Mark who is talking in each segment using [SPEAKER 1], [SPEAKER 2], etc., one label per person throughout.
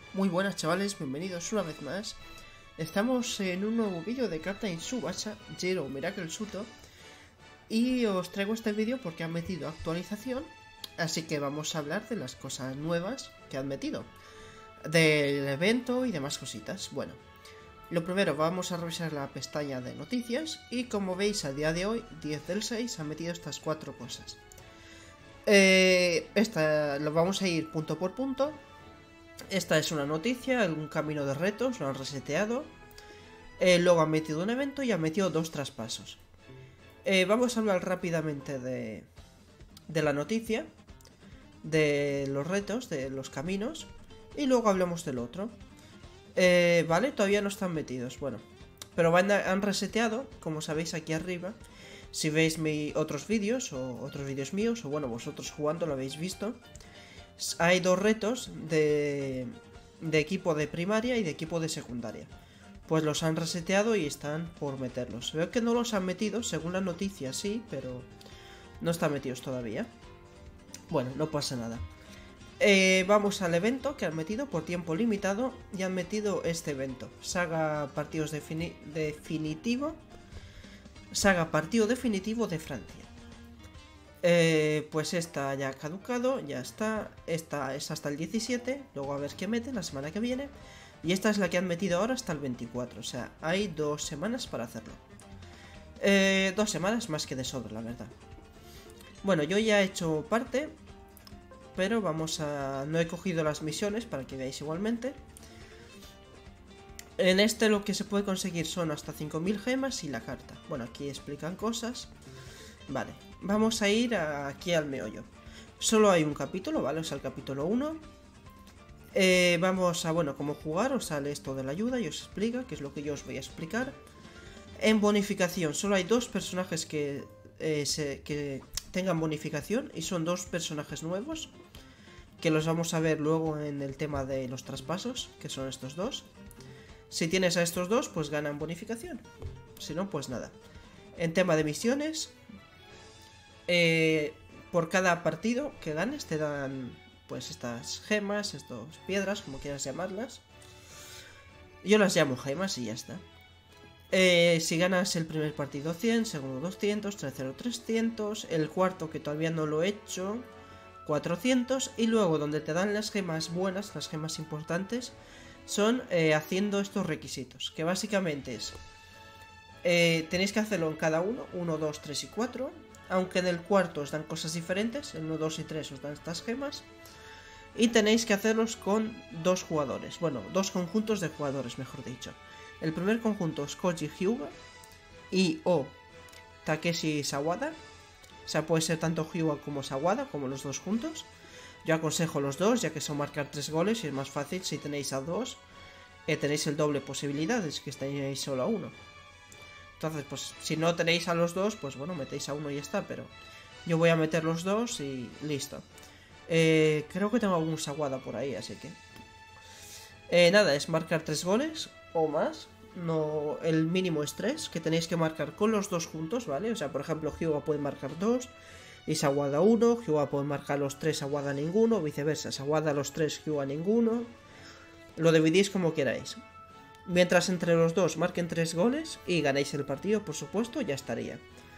[SPEAKER 1] Muy buenas chavales, bienvenidos una vez más. Estamos en un nuevo vídeo de Captain Tsubasa, Zero Miracle Suto. Y os traigo este vídeo porque han metido actualización. Así que vamos a hablar de las cosas nuevas que han metido, del evento y demás cositas. Bueno, lo primero vamos a revisar la pestaña de noticias. Y como veis a día de hoy, 10 del 6, han metido estas 4 cosas. Esta lo vamos a ir punto por punto. Esta es una noticia, algún camino de retos, lo han reseteado. Luego han metido un evento y han metido 2 traspasos. Vamos a hablar rápidamente de la noticia, de los retos, de los caminos. Y luego hablamos del otro. Vale, todavía no están metidos, bueno. Pero han reseteado, como sabéis aquí arriba. Si veis otros vídeos o otros vídeos míos, o bueno, vosotros jugando lo habéis visto. Hay 2 retos de equipo de primaria y de equipo de secundaria. Pues los han reseteado y están por meterlos. Veo que no los han metido, según la noticia sí, pero no están metidos todavía. Bueno, no pasa nada. Vamos al evento que han metido por tiempo limitado. Y han metido este evento, Saga Partidos Definitivo. Saga Partido Definitivo de Francia. Pues esta ya ha caducado, ya está. Esta es hasta el 17, luego a ver qué meten la semana que viene. Y esta es la que han metido ahora hasta el 24, o sea, hay 2 semanas para hacerlo. 2 semanas más que de sobra, la verdad. Bueno, yo ya he hecho parte, pero vamos a... no he cogido las misiones para que veáis igualmente. En este lo que se puede conseguir son hasta 5000 gemas y la carta. Bueno, aquí explican cosas. Vale, vamos a ir aquí al meollo. Solo hay un capítulo, ¿vale? O sea, el capítulo 1. Vamos a, bueno, cómo jugar. Os sale esto de la ayuda y os explica, que es lo que yo os voy a explicar. En bonificación, solo hay 2 personajes que tengan bonificación. Y son 2 personajes nuevos, que los vamos a ver luego en el tema de los traspasos, que son estos 2. Si tienes a estos 2, pues ganan bonificación. Si no, pues nada. En tema de misiones, por cada partido que ganes te dan pues estas gemas, estas piedras, como quieras llamarlas. Yo las llamo gemas y ya está. Si ganas el primer partido 100, segundo 200, tercero 300, el cuarto, que todavía no lo he hecho, 400, y luego donde te dan las gemas buenas, las gemas importantes, son haciendo estos requisitos, que básicamente es... tenéis que hacerlo en cada uno, 1, 2, 3 y 4. Aunque en el cuarto os dan cosas diferentes, en 1, 2 y 3 os dan estas gemas. Y tenéis que hacerlos con 2 jugadores, bueno, 2 conjuntos de jugadores, mejor dicho. El primer conjunto es Koji Hyuga y o Takeshi Sawada. O sea, puede ser tanto Hyuga como Sawada, como los 2 juntos. Yo aconsejo los 2, ya que son marcar 3 goles y es más fácil si tenéis a 2. Tenéis el doble posibilidades que tenéis solo a 1. Entonces, pues, si no tenéis a los 2, pues bueno, metéis a 1 y ya está, pero yo voy a meter los 2 y listo. Creo que tengo algún Sawada por ahí, así que... nada, es marcar 3 goles o más. No, el mínimo es 3, que tenéis que marcar con los 2 juntos, ¿vale? O sea, por ejemplo, Hyuga puede marcar 2 y Sawada 1, Hyuga puede marcar los 3, Sawada ninguno, viceversa, Sawada los 3, Hyuga ninguno. Lo dividís como queráis. Mientras entre los 2 marquen 3 goles y ganéis el partido, por supuesto, ya estaría.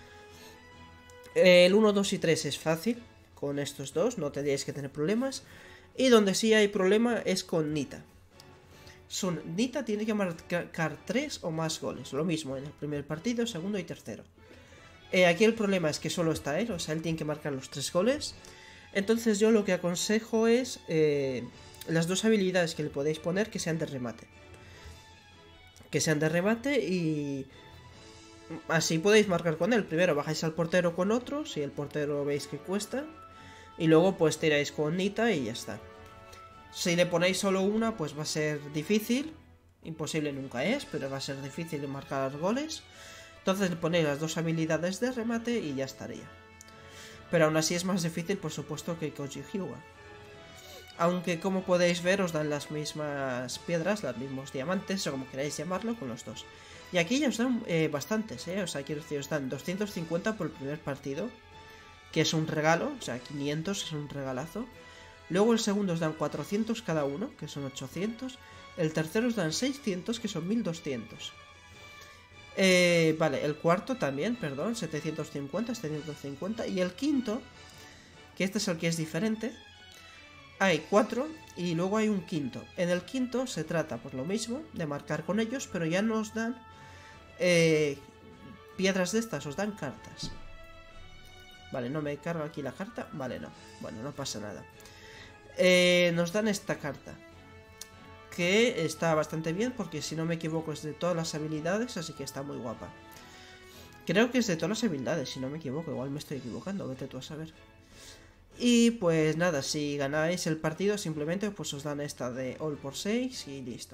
[SPEAKER 1] El 1, 2 y 3 es fácil con estos 2, no tendríais que tener problemas. Y donde sí hay problema es con Nita. Nita tiene que marcar 3 o más goles, lo mismo en el primer partido, segundo y tercero. Aquí el problema es que solo está él, o sea, él tiene que marcar los 3 goles. Entonces yo lo que aconsejo es las 2 habilidades que le podéis poner que sean de remate. Que sean de remate y así podéis marcar con él. Primero bajáis al portero con otro, si el portero veis que cuesta. Y luego pues tiráis con Nita y ya está. Si le ponéis solo una, pues va a ser difícil. Imposible nunca es, pero va a ser difícil marcar goles. Entonces le ponéis las 2 habilidades de remate y ya estaría. Pero aún así es más difícil, por supuesto, que Koji Hyuga. Aunque, como podéis ver, os dan las mismas piedras, los mismos diamantes, o como queráis llamarlo, con los 2. Y aquí ya os dan bastantes, O sea, quiero decir, os dan 250 por el primer partido, que es un regalo, o sea, 500 es un regalazo. Luego el segundo os dan 400 cada uno, que son 800. El tercero os dan 600, que son 1200. Vale, el cuarto también, perdón, 750, 750. Y el quinto, que este es el que es diferente, hay 4 y luego hay un quinto. En el quinto se trata, por lo mismo, de marcar con ellos, pero ya nos dan piedras de estas, os dan cartas. Vale, no me cargo aquí la carta. Vale, no. Bueno, no pasa nada. Nos dan esta carta, que está bastante bien porque si no me equivoco es de todas las habilidades, así que está muy guapa. Creo que es de todas las habilidades, si no me equivoco, igual me estoy equivocando, vete tú a saber. Y pues nada, si ganáis el partido simplemente pues os dan esta de All por 6 y listo.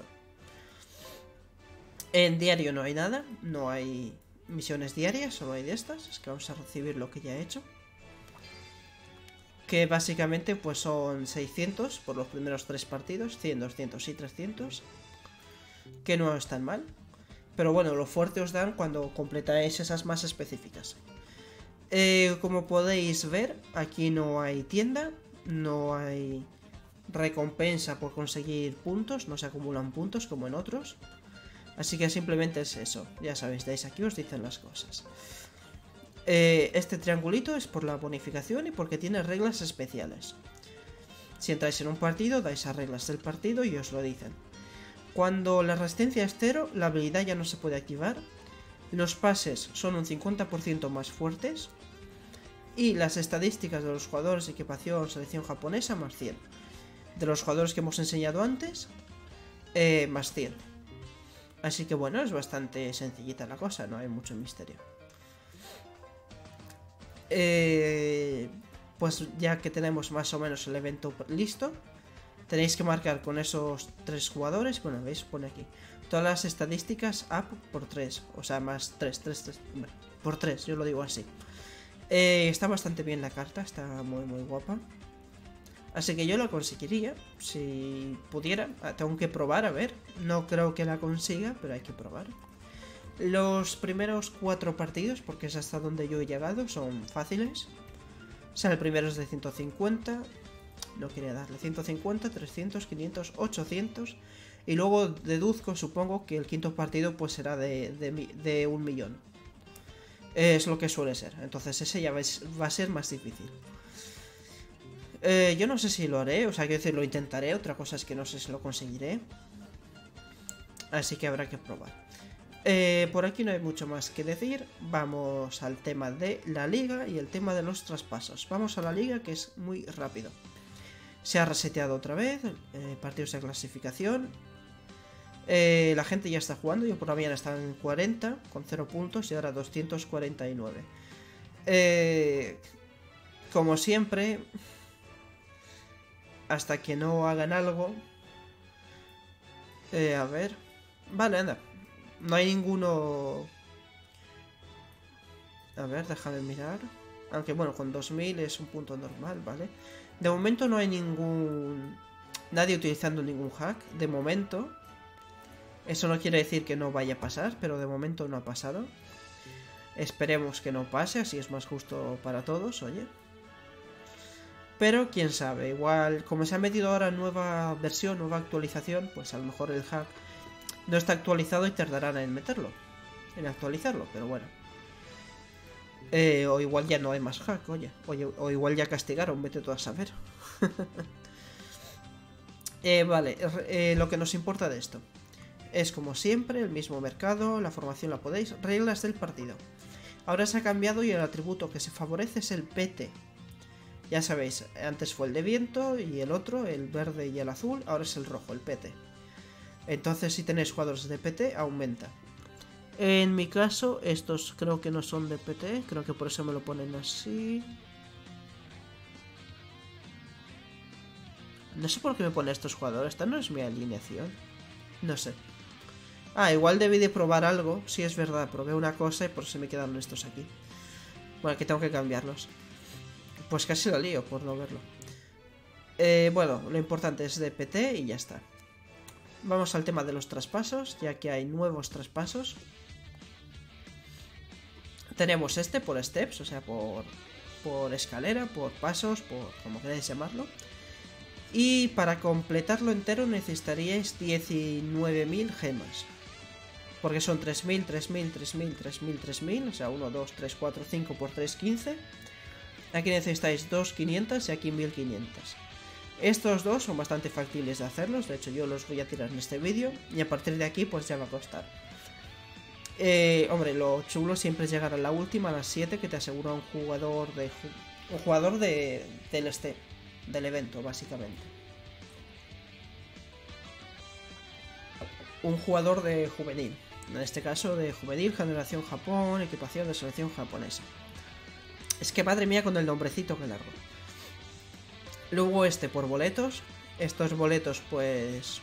[SPEAKER 1] En diario no hay nada, no hay misiones diarias, solo hay de estas, es que vamos a recibir lo que ya he hecho. Que básicamente pues son 600 por los primeros 3 partidos, 100, 200 y 300. Que no están mal. Pero bueno, lo fuerte os dan cuando completáis esas más específicas. Como podéis ver, aquí no hay tienda, no hay recompensa por conseguir puntos, no se acumulan puntos como en otros. Así que simplemente es eso, ya sabéis, dais aquí os dicen las cosas. Este triangulito es por la bonificación y porque tiene reglas especiales. Si entráis en un partido, dais a reglas del partido y os lo dicen. Cuando la resistencia es 0, la habilidad ya no se puede activar. Los pases son un 50% más fuertes. Y las estadísticas de los jugadores de equipación selección japonesa más 100. De los jugadores que hemos enseñado antes, más 100. Así que bueno, es bastante sencillita la cosa, no hay mucho misterio. Pues ya que tenemos más o menos el evento listo, tenéis que marcar con esos 3 jugadores. Bueno, veis, pone aquí todas las estadísticas up por 3, o sea, más 3, 3, 3, bueno, por 3, yo lo digo así. Está bastante bien la carta, está muy muy guapa. Así que yo la conseguiría, si pudiera. Tengo que probar, a ver. No creo que la consiga, pero hay que probar. Los primeros 4 partidos, porque es hasta donde yo he llegado, son fáciles. O sea, el primero es de 150. No quería darle 150, 300, 500, 800. Y luego deduzco, supongo, que el quinto partido pues será de 1.000.000. Es lo que suele ser. Entonces ese ya va a ser más difícil. Yo no sé si lo haré. O sea, quiero decir, lo intentaré. Otra cosa es que no sé si lo conseguiré. Así que habrá que probar. Por aquí no hay mucho más que decir. Vamos al tema de la liga y el tema de los traspasos. Vamos a la liga, que es muy rápido. Se ha reseteado otra vez partidos de clasificación. La gente ya está jugando. Yo por la mañana estaba en 40 con 0 puntos y ahora 249. Como siempre, hasta que no hagan algo. A ver. Vale, anda. No hay ninguno. A ver, déjame mirar. Aunque bueno, con 2000 es un punto normal, ¿vale? De momento no hay nadie utilizando ningún hack. De momento. Eso no quiere decir que no vaya a pasar, pero de momento no ha pasado. Esperemos que no pase, así es más justo para todos, oye. Pero quién sabe, igual como se ha metido ahora nueva versión, nueva actualización, pues a lo mejor el hack no está actualizado y tardarán en meterlo, en actualizarlo, pero bueno. O igual ya no hay más hack, oye. O igual ya castigaron, vete tú a saber. Vale, lo que nos importa de esto es como siempre, el mismo mercado, la formación la podéis, reglas del partido. Ahora se ha cambiado y el atributo que se favorece es el PT. Ya sabéis, antes fue el de viento y el otro, el verde y el azul, ahora es el rojo, el PT. Entonces si tenéis jugadores de PT, aumenta. En mi caso, estos creo que no son de PT, creo que por eso me lo ponen así. No sé por qué me pone estos jugadores, esta no es mi alineación. No sé. Ah, igual debí de probar algo, sí es verdad, probé una cosa y por eso me quedaron estos aquí. Bueno, aquí tengo que cambiarlos. Pues casi lo lío por no verlo. Bueno, lo importante es de PT y ya está. Vamos al tema de los traspasos, ya que hay nuevos traspasos. Tenemos este por steps, o sea, por escalera, por pasos, por como queráis llamarlo. Y para completarlo entero necesitaríais 19.000 gemas. Porque son 3.000, 3.000, 3.000, 3.000, 3.000. O sea, 1, 2, 3, 4, 5 por 3, 15. Aquí necesitáis 2.500 y aquí 1.500. Estos dos son bastante factibles de hacerlos. De hecho, yo los voy a tirar en este vídeo. Y a partir de aquí, pues ya va a costar. Hombre, lo chulo siempre es llegar a la última, a las 7, que te asegura un jugador del evento, básicamente. Un jugador de juvenil. En este caso, de juvenil, generación Japón, equipación de selección japonesa. Es que madre mía con el nombrecito que largo. Luego por boletos. Estos boletos, pues...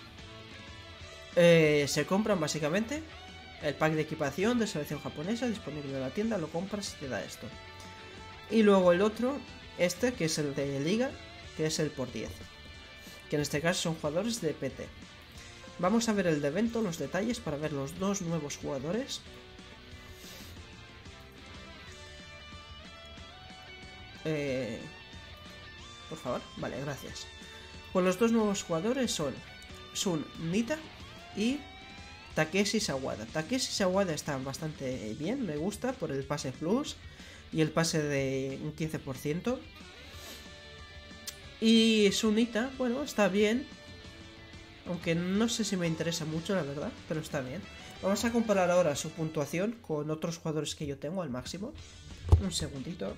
[SPEAKER 1] se compran básicamente. El pack de equipación de selección japonesa disponible en la tienda, lo compras y te da esto. Y luego el otro, que es el de Liga, que es el por 10. Que en este caso son jugadores de PT. Vamos a ver el de evento, los detalles para ver los dos nuevos jugadores. Por favor, vale, gracias. Pues los dos nuevos jugadores son Sun Nita y Takeshi Sawada. Takeshi Sawada está bastante bien, me gusta por el pase plus y el pase de un 15%. Y Sun Nita, bueno, está bien. Aunque no sé si me interesa mucho, la verdad, pero está bien. Vamos a comparar ahora su puntuación con otros jugadores que yo tengo al máximo. Un segundito.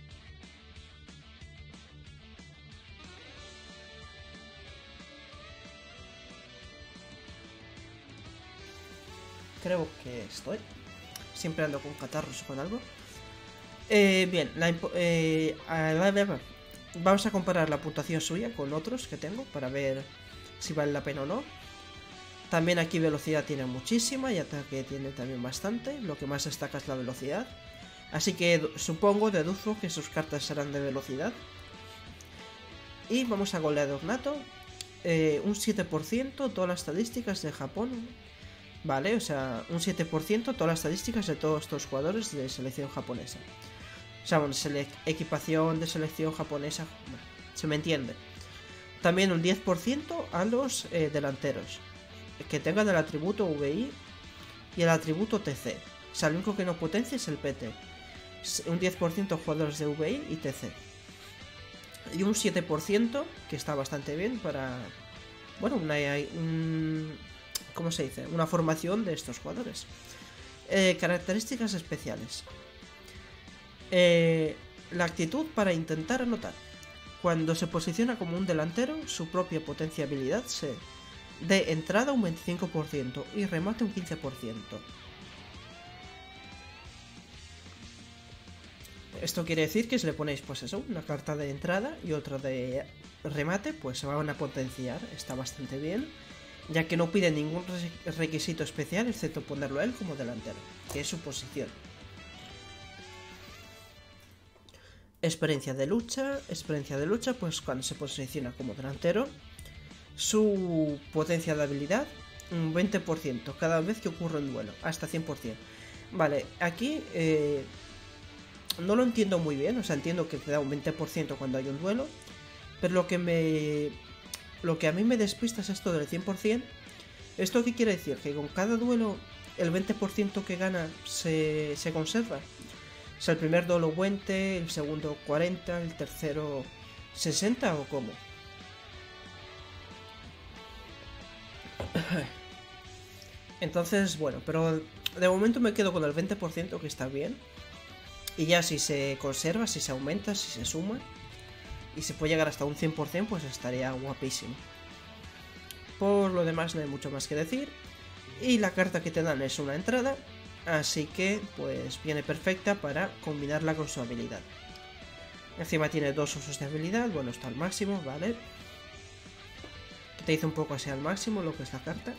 [SPEAKER 1] Creo que estoy. Siempre ando con catarros o con algo. Bien, vamos a comparar la puntuación suya con otros que tengo para ver si vale la pena o no. También aquí velocidad tiene muchísima y ataque tiene también bastante. Lo que más destaca es la velocidad. Así que deduzco que sus cartas serán de velocidad. Y vamos a goleador nato. Un 7%, todas las estadísticas de Japón. Vale, o sea, un 7% todas las estadísticas de todos estos jugadores de selección japonesa. O sea, bueno, equipación de selección japonesa, bueno, se me entiende. También un 10% a los delanteros, que tengan el atributo VI y el atributo TC. O sea, lo único que no potencia es el PT. Un 10% jugadores de VI y TC. Y un 7%, que está bastante bien para... Bueno, ¿cómo se dice? Una formación de estos jugadores. Características especiales. La actitud para intentar anotar. Cuando se posiciona como un delantero, su propia potenciabilidad se de entrada un 25% y remate un 15%. Esto quiere decir que si le ponéis, pues eso, una carta de entrada y otra de remate, pues se van a potenciar. Está bastante bien, ya que no pide ningún requisito especial excepto ponerlo a él como delantero, que es su posición. Experiencia de lucha, pues cuando se posiciona como delantero. Su potencia de habilidad, un 20% cada vez que ocurre un duelo, hasta 100%. Vale, aquí no lo entiendo muy bien, o sea, entiendo que te da un 20% cuando hay un duelo, pero lo que a mí me despista es esto del 100%. ¿Esto qué quiere decir? Que con cada duelo el 20% que gana se conserva. O sea, el primer duelo 20, el segundo 40, el tercero 60 o cómo. Entonces, bueno, pero de momento me quedo con el 20% que está bien. Y ya si se conserva, si se aumenta, si se suma y se puede llegar hasta un 100%, pues estaría guapísimo. Por lo demás no hay mucho más que decir. Y la carta que te dan es una entrada, así que pues viene perfecta para combinarla con su habilidad. Encima tiene dos usos de habilidad, bueno, está al máximo, ¿vale? Que te dice un poco así al máximo lo que es la carta.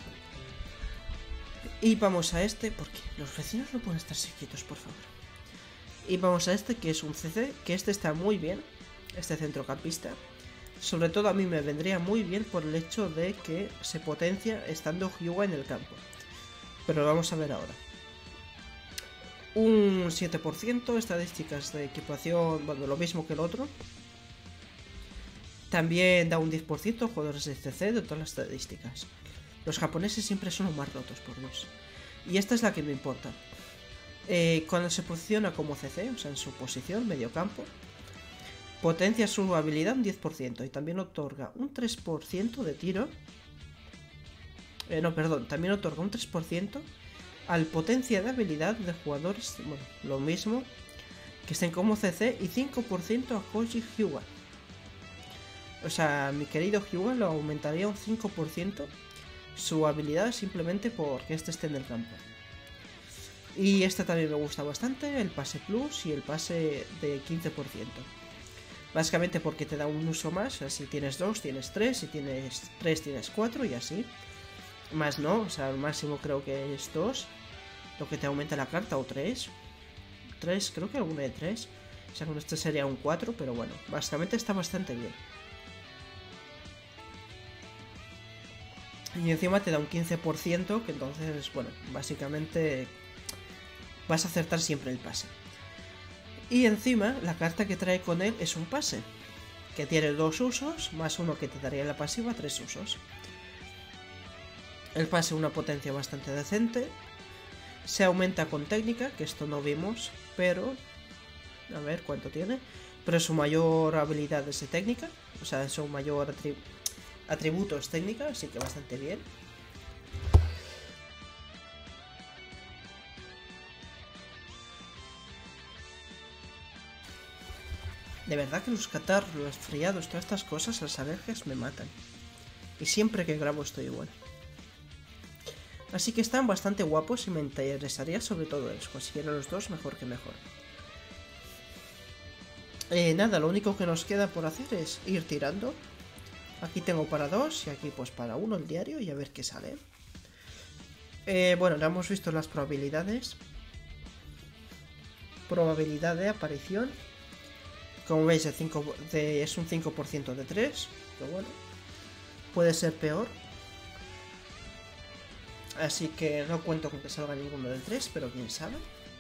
[SPEAKER 1] Y vamos a porque los vecinos no pueden estar quietos, por favor. Y vamos a que es un CC, que está muy bien, este centrocampista. Sobre todo a mí me vendría muy bien por el hecho de que se potencia estando Hyuga en el campo. Pero lo vamos a ver ahora. Un 7%, estadísticas de equipación, bueno, lo mismo que el otro. También da un 10% a jugadores de CC de todas las estadísticas. Los japoneses siempre son los más rotos, por Dios. Y esta es la que me importa. Cuando se posiciona como CC, o sea, en su posición, medio campo, potencia su habilidad un 10% y también otorga un 3% de tiro. No, perdón, también otorga un 3% al potencia de habilidad de jugadores, bueno, lo mismo, que estén como CC, y 5% a Koji Hyuga. O sea, mi querido Hyuga lo aumentaría un 5% su habilidad simplemente porque este esté en el campo. Y esta también me gusta bastante, el pase plus y el pase de 15%. Básicamente porque te da un uso más, o sea, si tienes 2, tienes 3, si tienes 3, tienes 4 y así. Más no, o sea, el máximo creo que es 2, lo que te aumenta la carta, o 3. 3, creo que alguna de 3. O sea, con este sería un 4, pero bueno, básicamente está bastante bien. Y encima te da un 15%, que entonces, bueno, básicamente vas a acertar siempre el pase. Y encima, la carta que trae con él es un pase, que tiene 2 usos, más uno que te daría la pasiva, 3 usos. El pase una potencia bastante decente. Se aumenta con técnica, que esto no vimos, pero... A ver cuánto tiene. Pero su mayor habilidad es de técnica, o sea, su mayor atributo es técnica, así que bastante bien. De verdad que los catarros, los resfriados, todas estas cosas, las alergias me matan. Y siempre que grabo estoy igual. Así que están bastante guapos y me interesaría sobre todo eso. Consiguiera los dos, mejor que mejor. Nada, lo único que nos queda por hacer es ir tirando. Aquí tengo para 2 y aquí pues para 1 el diario y a ver qué sale. Bueno, ya hemos visto las probabilidades. Probabilidad de aparición. Como veis, es un 5% de 3. Pero bueno, puede ser peor. Así que no cuento con que salga ninguno de 3, pero quién sabe.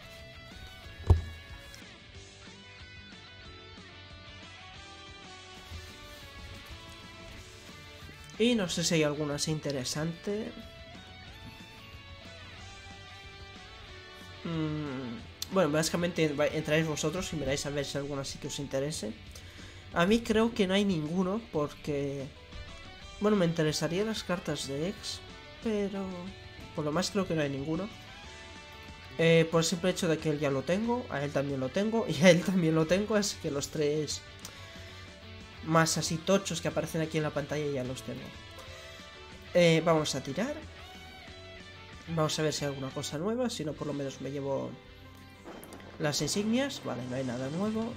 [SPEAKER 1] Y no sé si hay alguna así interesante. Bueno, básicamente entráis vosotros y miráis a ver si alguna sí que os interese. A mí creo que no hay ninguno porque... Bueno, me interesarían las cartas de X, pero... Por lo más creo que no hay ninguno. Por el simple hecho de que él ya lo tengo, a él también lo tengo y a él también lo tengo, así que los 3 más así tochos que aparecen aquí en la pantalla ya los tengo. Vamos a tirar. Vamos a ver si hay alguna cosa nueva, si no por lo menos me llevo las insignias. Vale, no hay nada nuevo.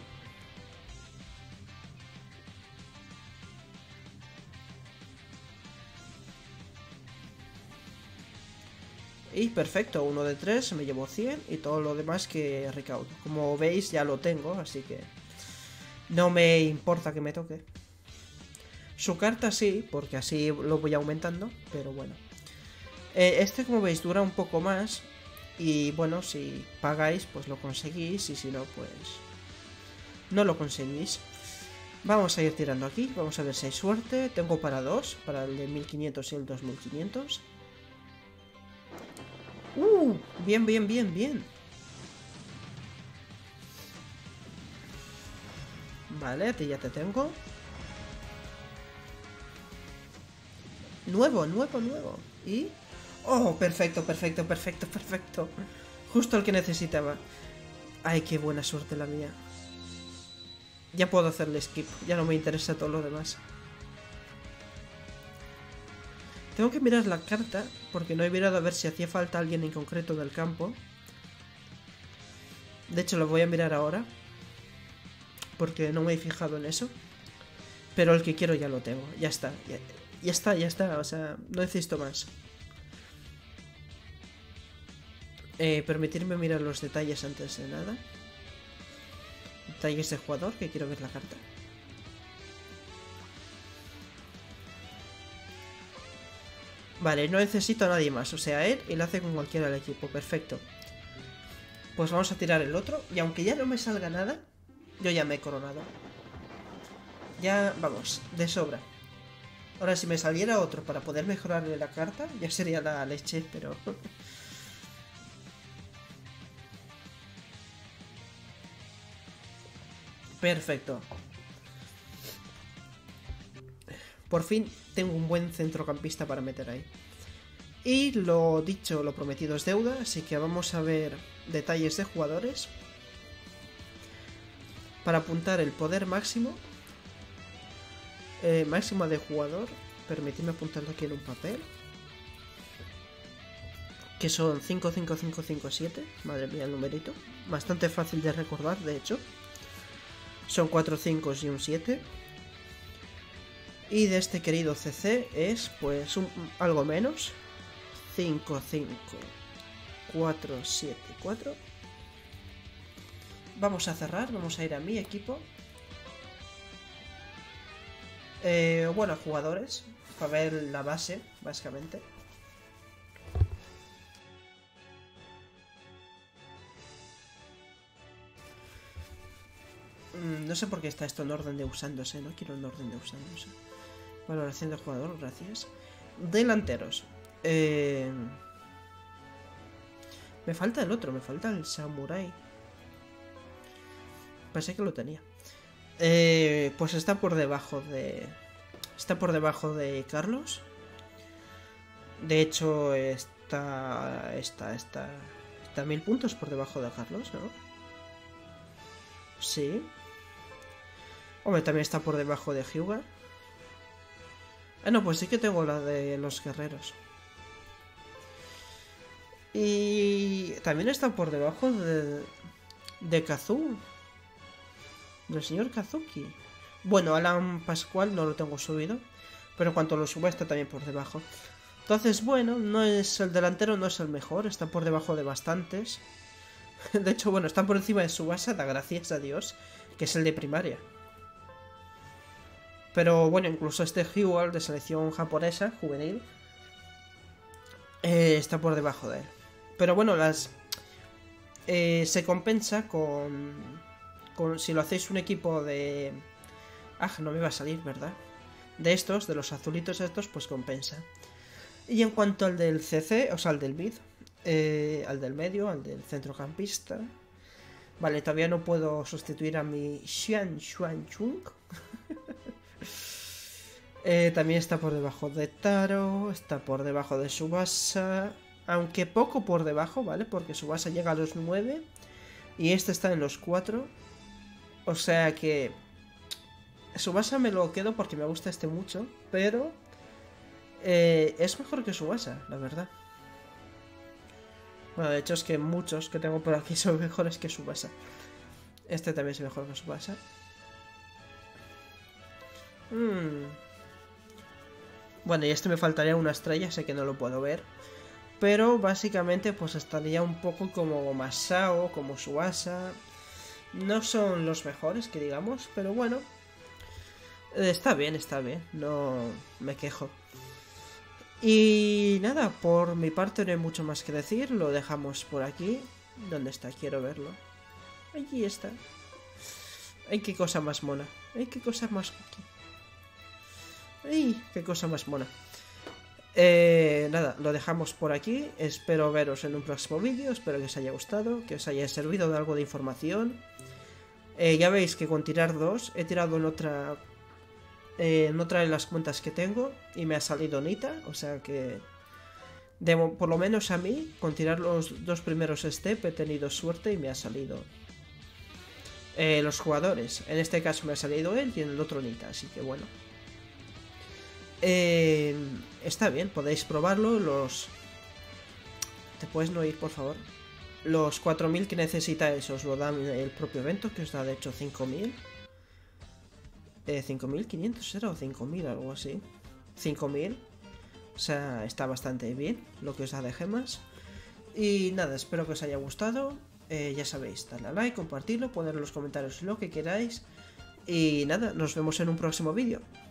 [SPEAKER 1] Y perfecto, 1 de 3, me llevo 100 y todo lo demás que recaudo. Como veis ya lo tengo, así que no me importa que me toque. Su carta sí, porque así lo voy aumentando, pero bueno. Este, como veis, dura un poco más. Y bueno, si pagáis, pues lo conseguís. Y si no, pues no lo conseguís. Vamos a ir tirando aquí. Vamos a ver si hay suerte. Tengo para 2, para el de 1500 y el 2500. Bien, bien, bien, bien. Vale, a ti ya te tengo. Nuevo. Y... ¡Oh! Perfecto. Justo el que necesitaba. Ay, qué buena suerte la mía. Ya puedo hacerle skip. Ya no me interesa todo lo demás. Tengo que mirar la carta, porque no he mirado a ver si hacía falta alguien en concreto del campo. De hecho, lo voy a mirar ahora, porque no me he fijado en eso. Pero el que quiero ya lo tengo, ya está. Ya está, o sea, no necesito más. Permitirme mirar los detalles antes de nada. Detalles de jugador, que quiero ver la carta. Vale, no necesito a nadie más, o sea, él y lo hace con cualquiera del equipo, perfecto. Pues vamos a tirar el otro, y aunque ya no me salga nada, yo ya me he coronado. Ya, vamos, de sobra. Ahora, si me saliera otro para poder mejorarle la carta, ya sería la leche, pero... Perfecto. Por fin tengo un buen centrocampista para meter ahí. Y lo dicho, lo prometido es deuda, así que vamos a ver detalles de jugadores. Para apuntar el poder máximo. Máximo de jugador. Permitidme apuntarlo aquí en un papel. Que son 5, 5, 5, 5, 7. Madre mía el numerito. Bastante fácil de recordar, de hecho. Son 4 5 y un 7. Y de este querido CC es pues algo menos. 5, 5, 4, 7, 4. Vamos a cerrar, vamos a ir a mi equipo. Bueno, jugadores. Para ver la base, básicamente. No sé por qué está esto en orden de usándose, no quiero en orden de usándose. Valoración de jugador, gracias. Delanteros. Me falta el otro, me falta el Samurai. Pensé que lo tenía. Pues está por debajo de... Está por debajo de Carlos. De hecho, está 1000 puntos por debajo de Carlos, ¿no? Sí. Hombre, también está por debajo de Hyuga. Ah, no, pues sí que tengo la de los guerreros. Y también está por debajo de Kazu. Del señor Kazuki. Bueno, Alan Pascual no lo tengo subido. Pero en cuanto lo suba está también por debajo. Entonces, bueno, no es el delantero, no es el mejor. Está por debajo de bastantes. De hecho, bueno, está por encima de Tsubasa, da gracias a Dios, que es el de primaria. Pero bueno, incluso este Hyuga de selección japonesa, juvenil, está por debajo de él. Pero bueno, se compensa con si lo hacéis un equipo de... Ah, no me va a salir, ¿verdad? De estos, de los azulitos estos, pues compensa. Y en cuanto al del CC, o sea, al del mid, al del medio, al del centrocampista... Vale, todavía no puedo sustituir a mi Xuan Chung. También está por debajo de Taro, está por debajo de Tsubasa, aunque poco por debajo, ¿vale? Porque Tsubasa llega a los 9 y este está en los 4. O sea que Tsubasa me lo quedo porque me gusta este mucho, pero es mejor que Tsubasa, la verdad. Bueno, de hecho es que muchos que tengo por aquí son mejores que Tsubasa. Este también es mejor que Tsubasa. Bueno, y este me faltaría una estrella, sé que no lo puedo ver. Pero básicamente pues estaría un poco como Masao, como Tsubasa. No son los mejores, que digamos, pero bueno. Está bien, no me quejo. Y nada, por mi parte no hay mucho más que decir, lo dejamos por aquí. ¿Dónde está? Quiero verlo. Allí está. Ay, qué cosa más mona. Ay, qué cosa más... ¡Ay! ¡Qué cosa más mona! Nada, lo dejamos por aquí. Espero veros en un próximo vídeo. Espero que os haya gustado, que os haya servido de algo de información. Ya veis que con tirar 2 he tirado en otra de las cuentas que tengo y me ha salido Nita. O sea que, por lo menos a mí, con tirar los 2 primeros step he tenido suerte y me ha salido los jugadores. En este caso me ha salido él y en el otro Nita, así que bueno. Está bien, podéis probarlo. ¿Te puedes no ir, por favor? Los 4000 que necesitáis os lo dan el propio evento, que os da de hecho 5000. 5500 era o 5000, algo así. 5000. O sea, está bastante bien lo que os da de gemas. Y nada, espero que os haya gustado. Ya sabéis, darle a like, compartirlo, poner en los comentarios lo que queráis. Y nada, nos vemos en un próximo vídeo.